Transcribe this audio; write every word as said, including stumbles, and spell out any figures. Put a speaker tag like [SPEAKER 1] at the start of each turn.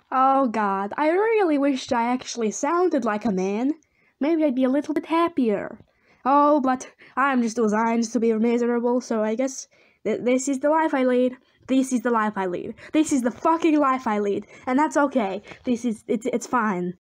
[SPEAKER 1] Oh god, I really wished I actually sounded like a man. Maybe I'd be a little bit happier. Oh, but I'm just designed to be miserable, so I guess th this is the life I lead. This is the life I lead. This is the fucking life I lead, and that's okay. This is, it's, it's fine.